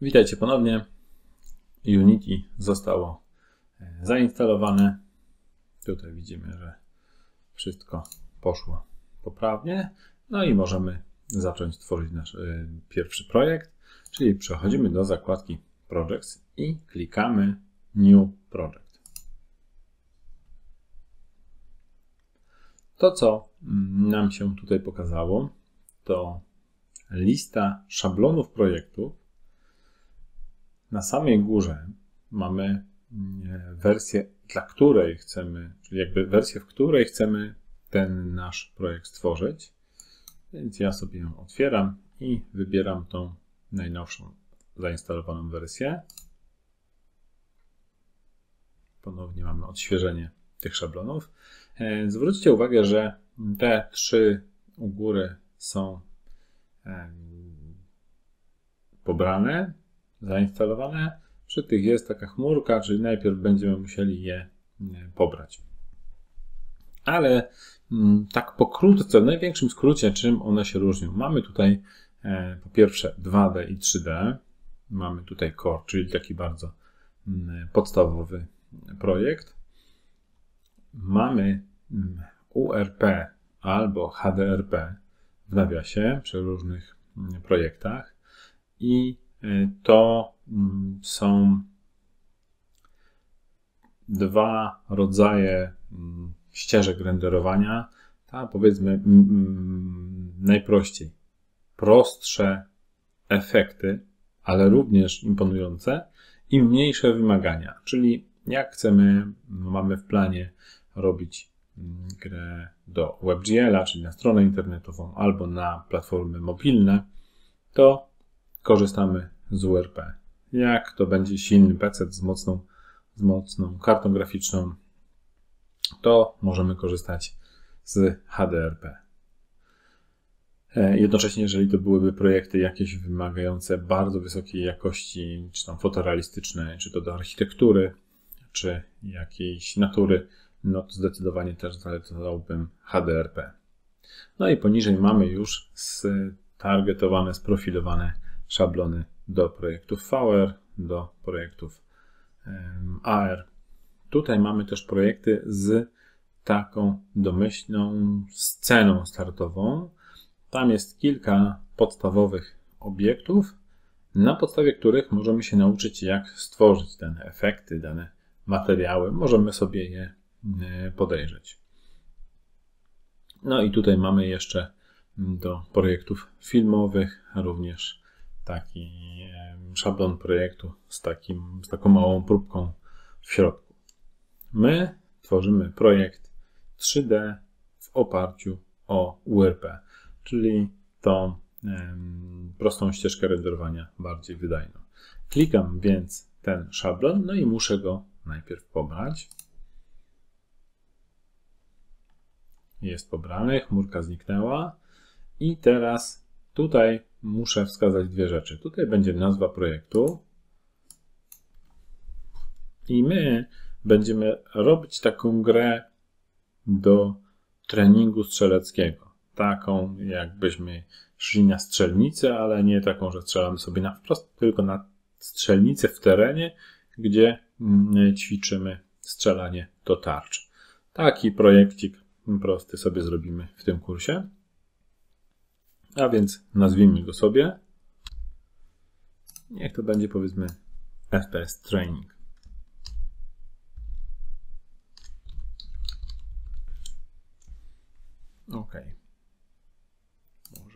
Witajcie ponownie. Unity zostało zainstalowane. Tutaj widzimy, że wszystko poszło poprawnie. No i możemy zacząć tworzyć nasz pierwszy projekt. Czyli przechodzimy do zakładki Projects i klikamy New Project. To, co nam się tutaj pokazało, to lista szablonów projektów. Na samej górze mamy wersję, dla której chcemy, czyli jakby wersję, w której chcemy ten nasz projekt stworzyć. Więc ja sobie ją otwieram i wybieram tą najnowszą zainstalowaną wersję. Ponownie mamy odświeżenie tych szablonów. Zwróćcie uwagę, że te trzy u góry są pobrane, zainstalowane. Przy tych jest taka chmurka, czyli najpierw będziemy musieli je pobrać. Ale tak pokrótce, w największym skrócie, czym one się różnią. Mamy tutaj po pierwsze 2D i 3D. Mamy tutaj Core, czyli taki bardzo podstawowy projekt. Mamy URP albo HDRP w nawiasie przy różnych projektach i to są dwa rodzaje ścieżek renderowania. Ta, powiedzmy najprościej, prostsze efekty, ale również imponujące i mniejsze wymagania. Czyli jak chcemy, mamy w planie robić grę do WebGL-a, czyli na stronę internetową albo na platformy mobilne, to korzystamy z URP. Jak to będzie silny PC z mocną kartą graficzną, to możemy korzystać z HDRP. Jednocześnie, jeżeli to byłyby projekty jakieś wymagające bardzo wysokiej jakości, czy tam fotorealistyczne, czy to do architektury, czy jakiejś natury, no to zdecydowanie też zalecałbym HDRP. No i poniżej mamy już targetowane, sprofilowane szablony do projektów VR, do projektów AR. Tutaj mamy też projekty z taką domyślną sceną startową. Tam jest kilka podstawowych obiektów, na podstawie których możemy się nauczyć, jak stworzyć dane efekty, dane materiały. Możemy sobie je podejrzeć. No i tutaj mamy jeszcze do projektów filmowych również taki szablon projektu z taką małą próbką w środku. My tworzymy projekt 3D w oparciu o URP, czyli tą prostą ścieżkę renderowania bardziej wydajną. Klikam więc ten szablon, no i muszę go najpierw pobrać. Jest pobrany, chmurka zniknęła i teraz tutaj muszę wskazać dwie rzeczy. Tutaj będzie nazwa projektu i my będziemy robić taką grę do treningu strzeleckiego. Taką, jakbyśmy szli na strzelnicę, ale nie taką, że strzelamy sobie na wprost, tylko na strzelnicę w terenie, gdzie ćwiczymy strzelanie do tarcz. Taki projekcik prosty sobie zrobimy w tym kursie. A więc nazwijmy go sobie. Niech to będzie, powiedzmy, FPS Training. OK. Może.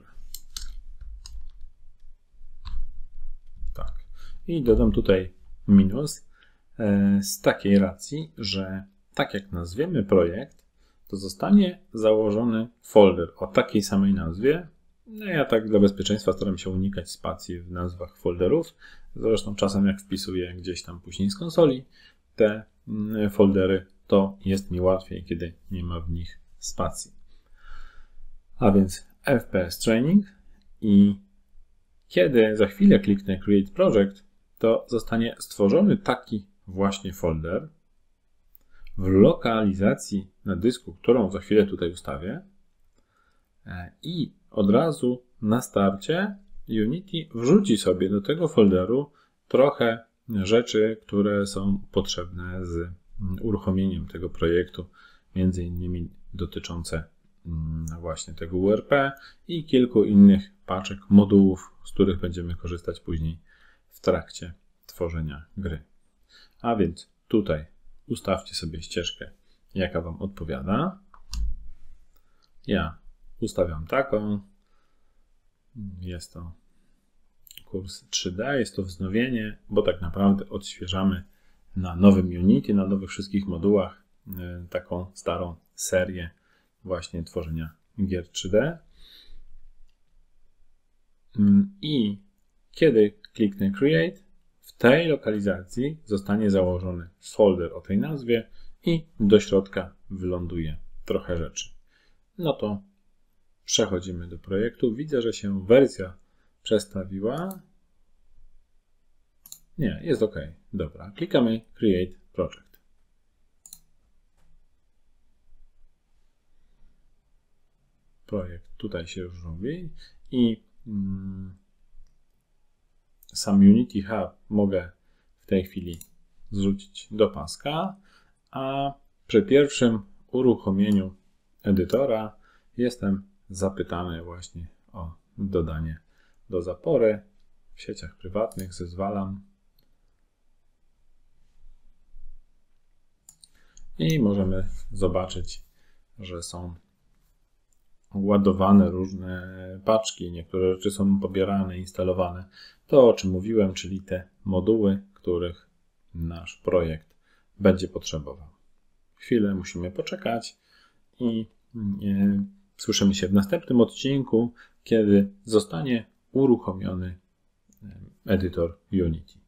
Tak. I dodam tutaj minus z takiej racji, że tak jak nazwiemy projekt, to zostanie założony folder o takiej samej nazwie. No ja tak dla bezpieczeństwa staram się unikać spacji w nazwach folderów. Zresztą czasem jak wpisuję gdzieś tam później z konsoli te foldery, to jest mi łatwiej, kiedy nie ma w nich spacji. A więc FPS Training i kiedy za chwilę kliknę Create Project, to zostanie stworzony taki właśnie folder w lokalizacji na dysku, którą za chwilę tutaj ustawię i od razu na starcie Unity wrzuci sobie do tego folderu trochę rzeczy, które są potrzebne z uruchomieniem tego projektu, między innymi dotyczące właśnie tego URP i kilku innych paczek, modułów, z których będziemy korzystać później w trakcie tworzenia gry. A więc tutaj ustawcie sobie ścieżkę, jaka Wam odpowiada. Ja ustawiam taką. Jest to kurs 3D, jest to wznowienie, bo tak naprawdę odświeżamy na nowym Unity, na nowych wszystkich modułach taką starą serię właśnie tworzenia gier 3D. I kiedy kliknę Create, w tej lokalizacji zostanie założony folder o tej nazwie i do środka wyląduje trochę rzeczy. No to przechodzimy do projektu. Widzę, że się wersja przestawiła. Nie, jest OK. Dobra, klikamy Create Project. Projekt tutaj się już robi i sam Unity Hub mogę w tej chwili zrzucić do paska, a przy pierwszym uruchomieniu edytora jestem zapytany właśnie o dodanie do zapory. W sieciach prywatnych zezwalam i możemy zobaczyć, że są ładowane różne paczki, niektóre rzeczy są pobierane, instalowane. To, o czym mówiłem, czyli te moduły, których nasz projekt będzie potrzebował. Chwilę musimy poczekać i słyszymy się w następnym odcinku, kiedy zostanie uruchomiony edytor Unity.